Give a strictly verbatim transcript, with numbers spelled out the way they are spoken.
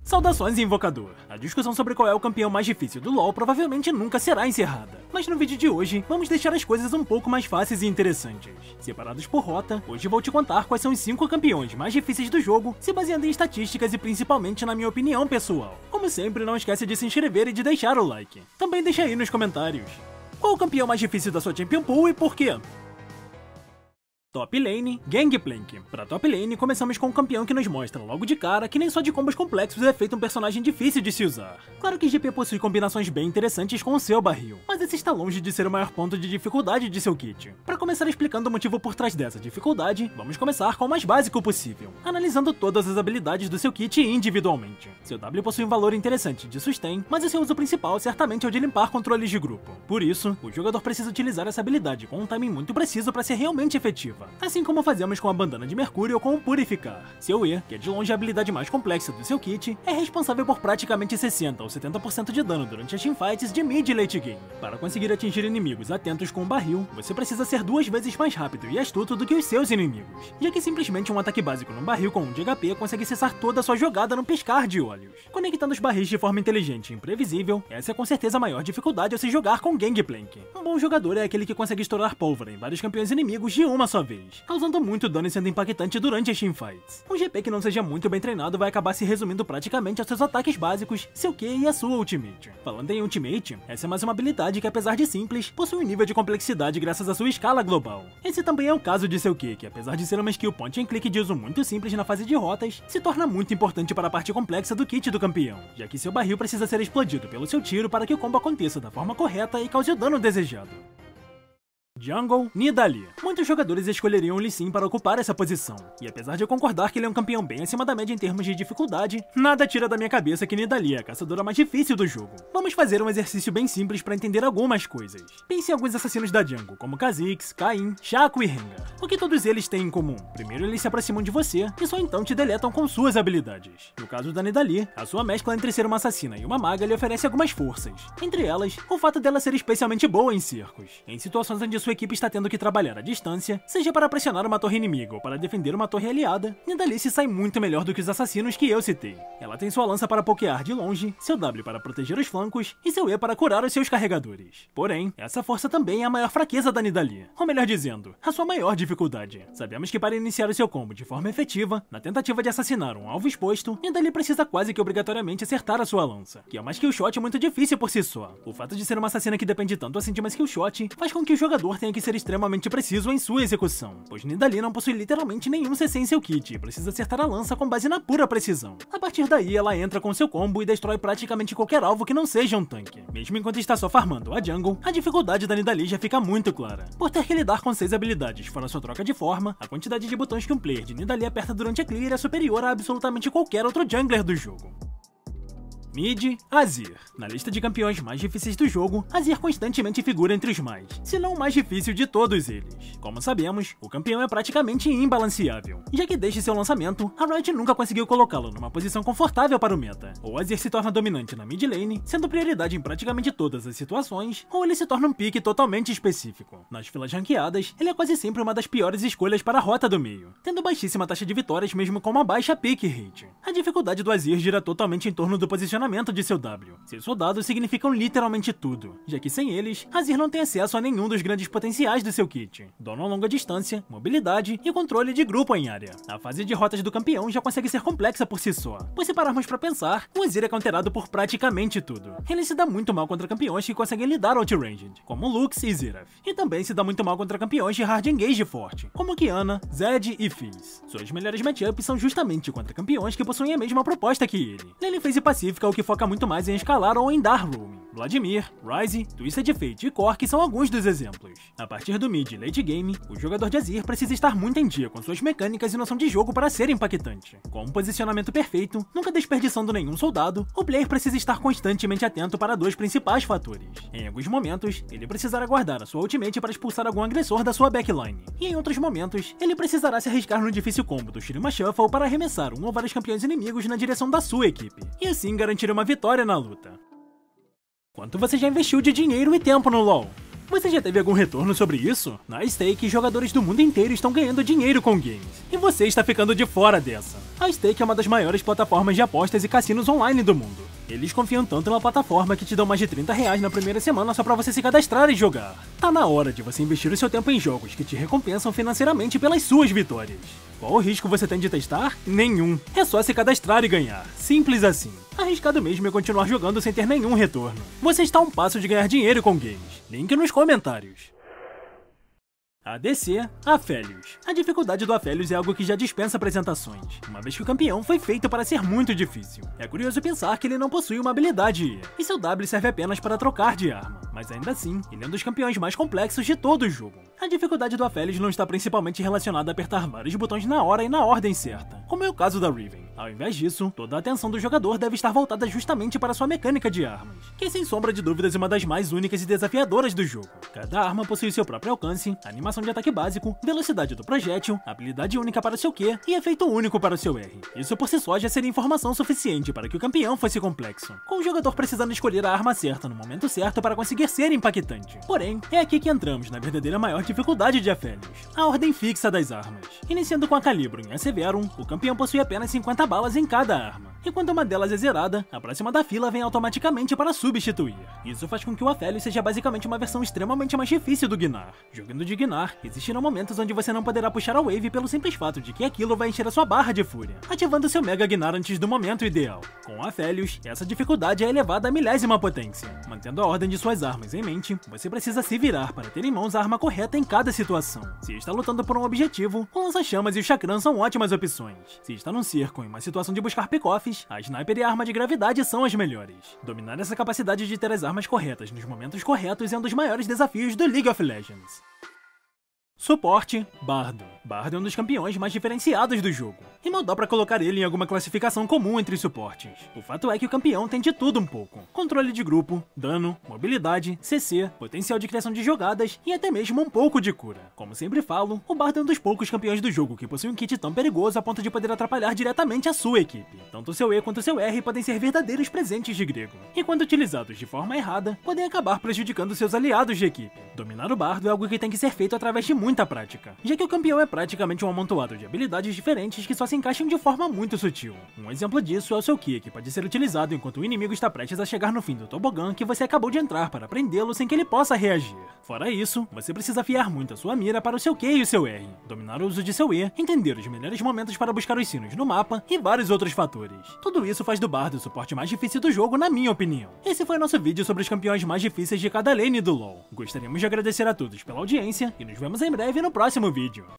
Saudações, Invocador! A discussão sobre qual é o campeão mais difícil do LoL provavelmente nunca será encerrada. Mas no vídeo de hoje, vamos deixar as coisas um pouco mais fáceis e interessantes. Separados por rota, hoje vou te contar quais são os cinco campeões mais difíceis do jogo, se baseando em estatísticas e principalmente na minha opinião pessoal. Como sempre, não esquece de se inscrever e de deixar o like. Também deixa aí nos comentários qual o campeão mais difícil da sua Champion Pool e por quê? Top Lane, Gangplank. Pra Top Lane, começamos com um campeão que nos mostra logo de cara que nem só de combos complexos é feito um personagem difícil de se usar. Claro que G P possui combinações bem interessantes com o seu barril, mas esse está longe de ser o maior ponto de dificuldade de seu kit. Pra começar explicando o motivo por trás dessa dificuldade, vamos começar com o mais básico possível, analisando todas as habilidades do seu kit individualmente. Seu W possui um valor interessante de sustain, mas o seu uso principal certamente é o de limpar controles de grupo. Por isso, o jogador precisa utilizar essa habilidade com um timing muito preciso para ser realmente efetiva. Assim como fazemos com a bandana de Mercúrio ou com o Purificar. Seu E, que é de longe a habilidade mais complexa do seu kit, é responsável por praticamente sessenta ou setenta por cento de dano durante as teamfights de mid e late game. Para conseguir atingir inimigos atentos com o barril, você precisa ser duas vezes mais rápido e astuto do que os seus inimigos, já que simplesmente um ataque básico num barril com um de H P consegue cessar toda a sua jogada num piscar de olhos. Conectando os barris de forma inteligente e imprevisível, essa é com certeza a maior dificuldade ao se jogar com Gangplank. Um bom jogador é aquele que consegue estourar pólvora em vários campeões inimigos de uma só vez, causando muito dano e sendo impactante durante as teamfights. Um G P que não seja muito bem treinado vai acabar se resumindo praticamente aos seus ataques básicos, seu Q e a sua ultimate. Falando em ultimate, essa é mais uma habilidade que, apesar de simples, possui um nível de complexidade graças à sua escala global. Esse também é o caso de seu Q, que apesar de ser uma skill point and click de uso muito simples na fase de rotas, se torna muito importante para a parte complexa do kit do campeão, já que seu barril precisa ser explodido pelo seu tiro para que o combo aconteça da forma correta e cause o dano desejado. Jungle, Nidalee. Muitos jogadores escolheriam o Lee Sin para ocupar essa posição, e apesar de eu concordar que ele é um campeão bem acima da média em termos de dificuldade, nada tira da minha cabeça que Nidalee é a caçadora mais difícil do jogo. Vamos fazer um exercício bem simples para entender algumas coisas. Pense em alguns assassinos da jungle, como Kha'Zix, Kayn, Shaco e Rengar. O que todos eles têm em comum? Primeiro, eles se aproximam de você, e só então te deletam com suas habilidades. No caso da Nidalee, a sua mescla entre ser uma assassina e uma maga lhe oferece algumas forças, entre elas, o fato dela ser especialmente boa em cercos. Em situações onde sua equipe está tendo que trabalhar à distância, seja para pressionar uma torre inimiga ou para defender uma torre aliada, Nidalee se sai muito melhor do que os assassinos que eu citei. Ela tem sua lança para pokear de longe, seu W para proteger os flancos e seu E para curar os seus carregadores. Porém, essa força também é a maior fraqueza da Nidalee, ou melhor dizendo, a sua maior dificuldade. Sabemos que para iniciar o seu combo de forma efetiva, na tentativa de assassinar um alvo exposto, Nidalee precisa quase que obrigatoriamente acertar a sua lança, que é uma skill shot muito difícil por si só. O fato de ser uma assassina que depende tanto assim de uma skill shot faz com que o jogador tenha que ser extremamente preciso em sua execução, pois Nidalee não possui literalmente nenhum C C em seu kit e precisa acertar a lança com base na pura precisão. A partir daí, ela entra com seu combo e destrói praticamente qualquer alvo que não seja um tanque. Mesmo enquanto está só farmando a jungle, a dificuldade da Nidalee já fica muito clara. Por ter que lidar com seis habilidades fora sua troca de forma, a quantidade de botões que um player de Nidalee aperta durante a clear é superior a absolutamente qualquer outro jungler do jogo. Mid, Azir. Na lista de campeões mais difíceis do jogo, Azir constantemente figura entre os mais, se não o mais difícil de todos eles. Como sabemos, o campeão é praticamente imbalanceável, já que desde seu lançamento, a Riot nunca conseguiu colocá-lo numa posição confortável para o meta. Ou Azir se torna dominante na mid lane, sendo prioridade em praticamente todas as situações, ou ele se torna um pique totalmente específico. Nas filas ranqueadas, ele é quase sempre uma das piores escolhas para a rota do meio, tendo baixíssima taxa de vitórias mesmo com uma baixa pick rate. A dificuldade do Azir gira totalmente em torno do posicionamento de seu W. Seus soldados significam literalmente tudo, já que sem eles, Azir não tem acesso a nenhum dos grandes potenciais do seu kit. Dano a longa distância, mobilidade e controle de grupo em área. A fase de rotas do campeão já consegue ser complexa por si só, pois se pararmos pra pensar, o Azir é counterado por praticamente tudo. Ele se dá muito mal contra campeões que conseguem lidar outranged, como Lux e Xerath, e também se dá muito mal contra campeões de hard engage forte, como Qiyana, Zed e Fizz. Suas melhores matchups são justamente contra campeões que possuem a mesma proposta que ele. Lane Phase Pacífica o que foca muito mais em escalar ou em dar roaming. Vladimir, Ryze, Twisted Fate e Corki são alguns dos exemplos. A partir do mid e late game, o jogador de Azir precisa estar muito em dia com suas mecânicas e noção de jogo para ser impactante. Com um posicionamento perfeito, nunca desperdiçando nenhum soldado, o player precisa estar constantemente atento para dois principais fatores. Em alguns momentos, ele precisará guardar a sua ultimate para expulsar algum agressor da sua backline, e em outros momentos, ele precisará se arriscar no difícil combo do Shurima Shuffle para arremessar um ou vários campeões inimigos na direção da sua equipe, e assim garantir uma vitória na luta. Quanto você já investiu de dinheiro e tempo no LoL? Você já teve algum retorno sobre isso? Na Stake, jogadores do mundo inteiro estão ganhando dinheiro com games, e você está ficando de fora dessa. A Stake é uma das maiores plataformas de apostas e cassinos online do mundo. Eles confiam tanto na plataforma que te dão mais de trinta reais na primeira semana só pra você se cadastrar e jogar. Tá na hora de você investir o seu tempo em jogos que te recompensam financeiramente pelas suas vitórias. Qual o risco você tem de testar? Nenhum. É só se cadastrar e ganhar. Simples assim. Arriscado mesmo é continuar jogando sem ter nenhum retorno. Você está a um passo de ganhar dinheiro com games. Link nos comentários. A D C, Aphelios. A dificuldade do Aphelios é algo que já dispensa apresentações, uma vez que o campeão foi feito para ser muito difícil. É curioso pensar que ele não possui uma habilidade E, e seu W serve apenas para trocar de arma, mas ainda assim, ele é um dos campeões mais complexos de todo o jogo. A dificuldade do Aphelios não está principalmente relacionada a apertar vários botões na hora e na ordem certa, como é o caso da Riven. Ao invés disso, toda a atenção do jogador deve estar voltada justamente para sua mecânica de armas, que é sem sombra de dúvidas uma das mais únicas e desafiadoras do jogo. Cada arma possui seu próprio alcance, animação de ataque básico, velocidade do projétil, habilidade única para o seu Q e efeito único para o seu R. Isso por si só já seria informação suficiente para que o campeão fosse complexo, com o jogador precisando escolher a arma certa no momento certo para conseguir ser impactante. Porém, é aqui que entramos na verdadeira maior dificuldade de Aphelios, a ordem fixa das armas. Iniciando com a Calibrum e a Severum, o campeão possui apenas cinquenta balas em cada arma, e quando uma delas é zerada, a próxima da fila vem automaticamente para substituir. Isso faz com que o Aphelios seja basicamente uma versão extremamente mais difícil do Gnar. Jogando de Gnar, existirão momentos onde você não poderá puxar a Wave pelo simples fato de que aquilo vai encher a sua barra de fúria, ativando seu Mega Gnar antes do momento ideal. Com Aphelios, essa dificuldade é elevada à milésima potência. Mantendo a ordem de suas armas em mente, você precisa se virar para ter em mãos a arma correta em cada situação. Se está lutando por um objetivo, o lança-chamas e o chakram são ótimas opções. Se está num cerco em uma situação de buscar pick-offs, a sniper e a arma de gravidade são as melhores. Dominar essa capacidade de ter as armas corretas nos momentos corretos é um dos maiores desafios do League of Legends. Suporte, Bardo. Bardo é um dos campeões mais diferenciados do jogo, e mal dá pra colocar ele em alguma classificação comum entre os suportes. O fato é que o campeão tem de tudo um pouco: controle de grupo, dano, mobilidade, C C, potencial de criação de jogadas e até mesmo um pouco de cura. Como sempre falo, o Bardo é um dos poucos campeões do jogo que possui um kit tão perigoso a ponto de poder atrapalhar diretamente a sua equipe. Tanto o seu E quanto o seu R podem ser verdadeiros presentes de grego, e quando utilizados de forma errada, podem acabar prejudicando seus aliados de equipe. Dominar o Bardo é algo que tem que ser feito através de muita prática, já que o campeão é praticamente um amontoado de habilidades diferentes que só se encaixam de forma muito sutil. Um exemplo disso é o seu Ki, que pode ser utilizado enquanto o inimigo está prestes a chegar no fim do tobogã que você acabou de entrar para prendê-lo sem que ele possa reagir. Fora isso, você precisa afiar muito a sua mira para o seu Q e o seu R, dominar o uso de seu E, entender os melhores momentos para buscar os sinos no mapa e vários outros fatores. Tudo isso faz do Bardo o suporte mais difícil do jogo, na minha opinião. Esse foi nosso vídeo sobre os campeões mais difíceis de cada lane do LoL. Gostaríamos de agradecer a todos pela audiência e nos vemos em breve no próximo vídeo.